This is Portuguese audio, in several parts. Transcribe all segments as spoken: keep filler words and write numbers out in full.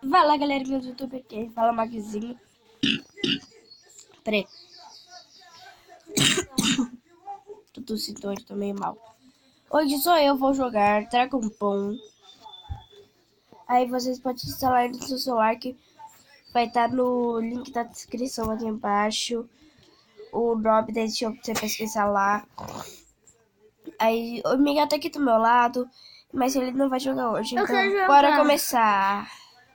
Vai lá, galera, meu YouTube aqui. Fala, Magzinho. Peraí. Tô tossindo hoje, tô meio mal. Hoje só eu vou jogar Dragon Ball. Aí vocês podem instalar no seu celular, que vai estar no link da descrição aqui embaixo. O nome desse jogo pra você pesquisar lá. Aí o Miguel tá aqui do meu lado, mas ele não vai jogar hoje. Então, bora começar.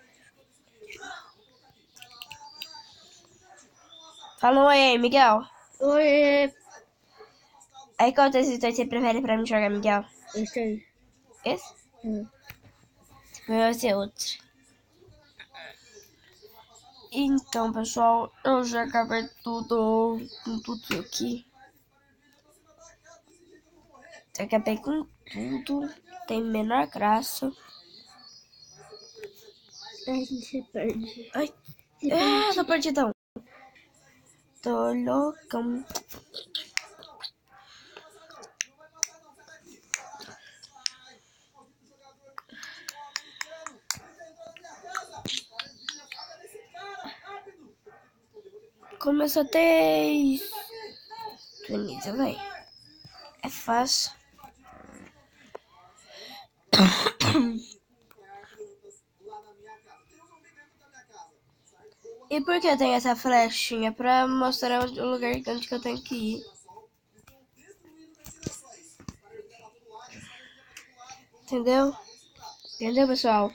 Fala um oi aí, Miguel. Oi. Aí qual desses dois você prefere pra mim jogar, Miguel? Esse aí. Esse? Hum. Vai ser outro. Então, pessoal, eu já acabei tudo com tudo aqui. Já acabei com tudo. Tem menor graça. Ai, você perde. Ai, Você ah, perde. tô perdidão. Tô loucão. Começa a ter... Bonita, vai. É fácil. E por que tem essa flechinha? Pra mostrar o lugar onde que eu tenho que ir. Entendeu? Entendeu, pessoal?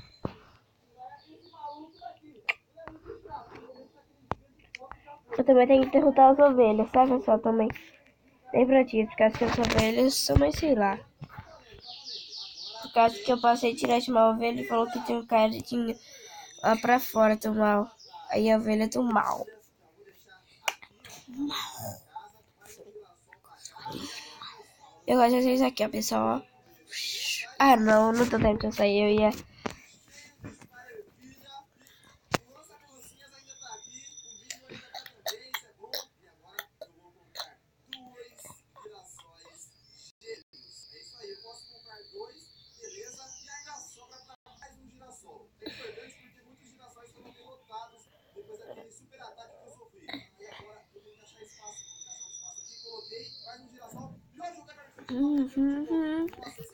Eu também tenho que derrotar as ovelhas, sabe, pessoal? Também. Tem pra ti, por causa que as ovelhas também, sei lá. Por causa que eu passei tirar de uma ovelha e falou que tinha um carinha lá pra fora do mal. Aí a ovelha do mal. Eu gosto de vocês aqui, ó, pessoal. Ah, não, não tô tentando sair. Eu ia... Uhum.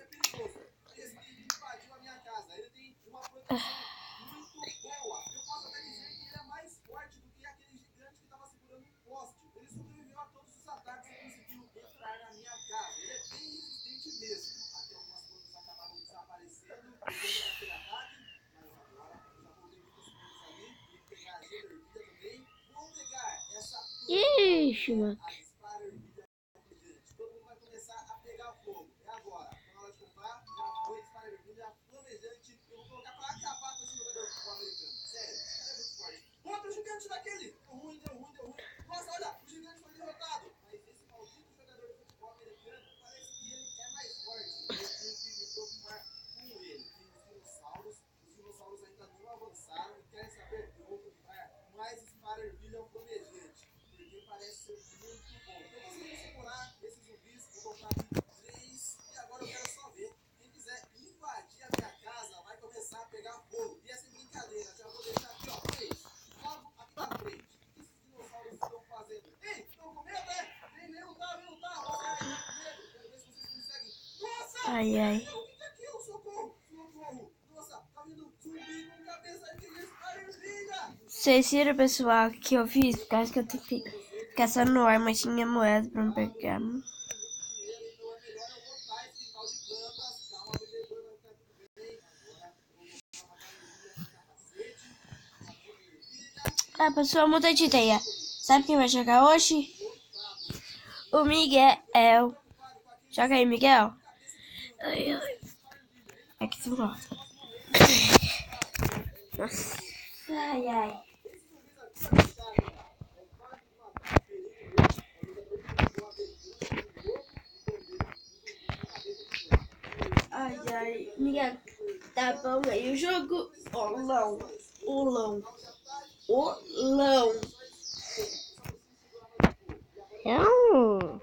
Ixi, mano. Ai, ai. Vocês viram, pessoal, que eu fiz? Por causa que eu tenho que caçar no ar, mas tinha moeda pra me pegar. Ah, pessoal, muda de ideia. Sabe quem vai jogar hoje? O Miguel. Joga aí, Miguel. Ai, ai. É que tu gosta. Nossa. Ai, ai. Ai, ai. Miguel, tá bom aí o jogo? Olão. Olão. Olão. Não.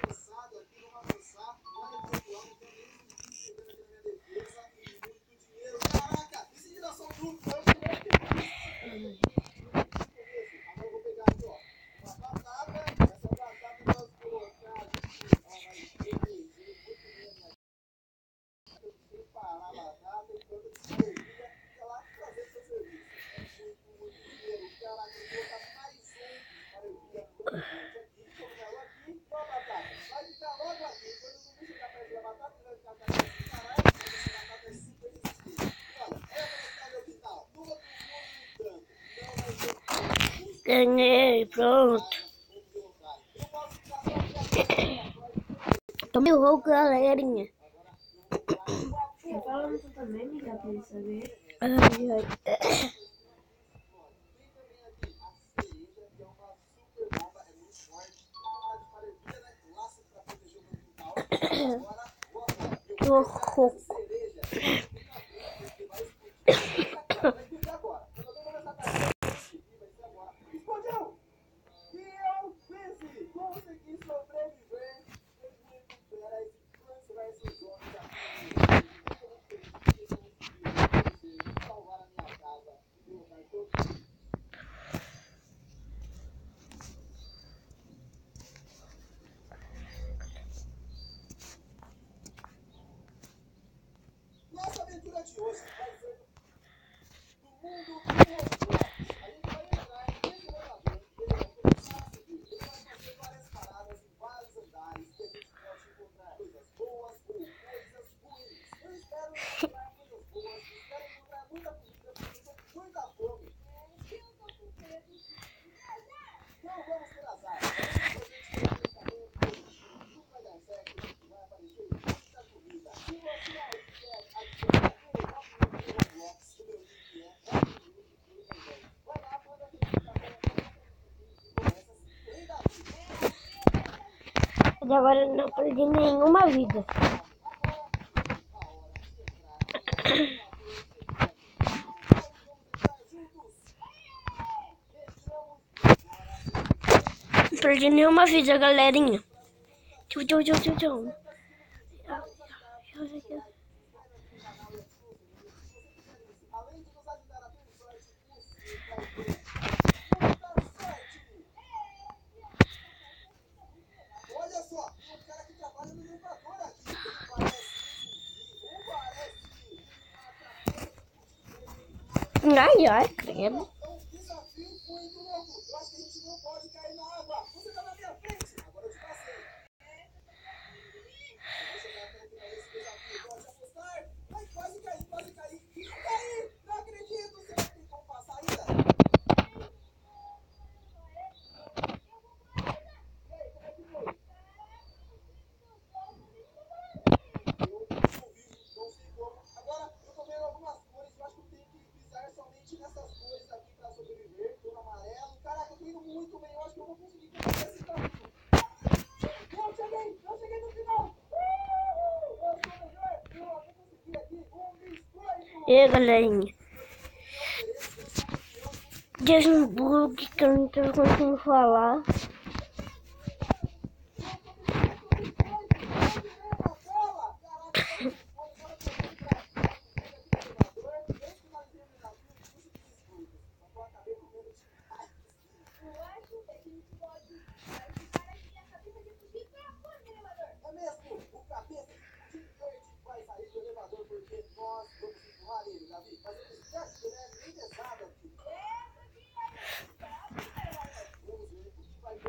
Ganhei, pronto. Tô meio rouco, galerinha. Tá falando tu também, amiga, pra ele saber. Ai, ai. Tô rouco. Nossa aventura de hoje vai ser do mundo do Roblox. A gente vai entrar nesse elevador e ele vai começar a subir. Ele vai fazer várias paradas em vários andares e a gente pode encontrar coisas boas ou coisas ruins. Eu espero encontrar coisas boas, espero encontrar muita comida, porque eu tô com muita fome. Não vamos ter azar. Tudo vai dar certo, vai aparecer muita comida. Se você aí quer adicionar um Roblox, o meu link é também. Vai lá, manda aquele e começa assim. Bem, Davi. Até agora eu não perdi nenhuma vida. Não perdi nenhuma vida, galerinha. Tchau, tchau, tchau, tchau, tchau. Além de nos ajudar a ter sorte, você vai ter muita sorte. Olha só, tem um cara que trabalha no elevador aqui. Ele parece vivo, parece uma Ai, ai, credo. É um desafio muito louco. Eu acho que a gente não pode cair na água. Você tá na minha frente. Agora eu te passei. Eu vou chegar até o final desse desafio. Pode apostar. Ai, quase caí, quase caí. Caí! Não acredito. Será que tem como passar ainda? E aí, como é que foi? Eu não vi, não sei como. Agora, eu tô vendo algumas cores. Eu acho que eu tenho que pisar somente nessas cores aqui pra sobreviver. Tô no amarelo. Caraca, eu tô indo muito bem. Eu acho que eu vou conseguir completar esse caminho. Eu cheguei! Eu cheguei no final! Uhul! Eu sou o melhor! Eu vou conseguir aqui um biscoito! E aí, galerinha? Deus no bug que eu não tô conseguindo falar. É mesmo, o cabeça de verde vai sair do elevador porque nós vamos empurrar ele, Davi. Mas ele está né? Bem pesado aqui. Vamos ver o que vai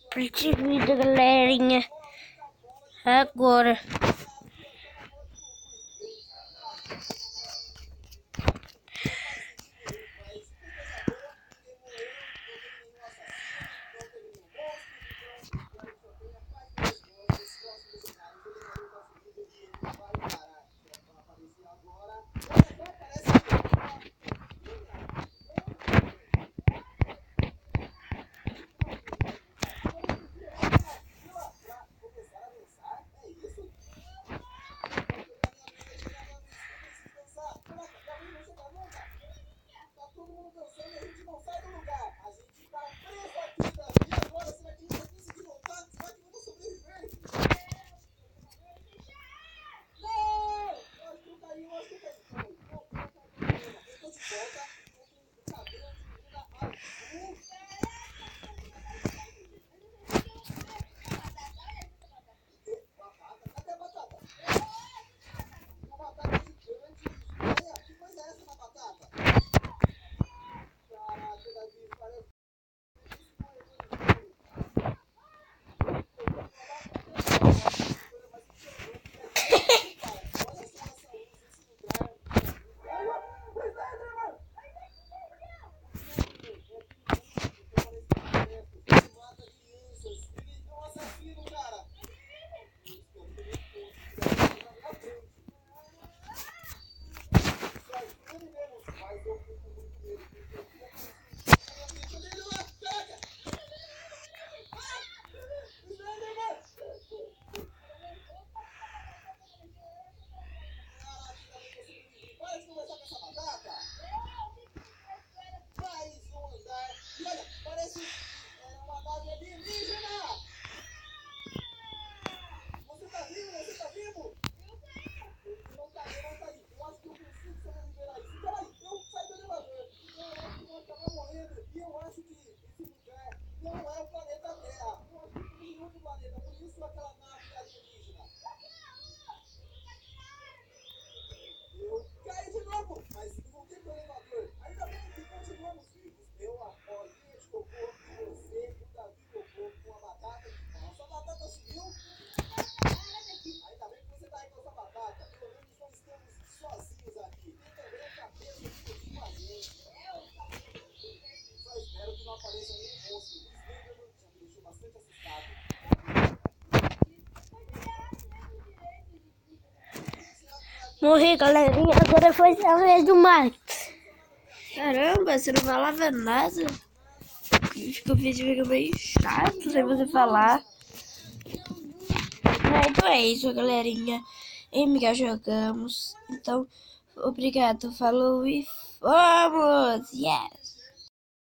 Parte vida, galerinha. Agora. Morri, galerinha. Agora foi a vez do Marcos. Caramba, você não falava nada? Acho que o vídeo fica meio chato sem você falar. Mas então é isso, galerinha. Em Miguel jogamos. Então, obrigado, falou e vamos! Yes!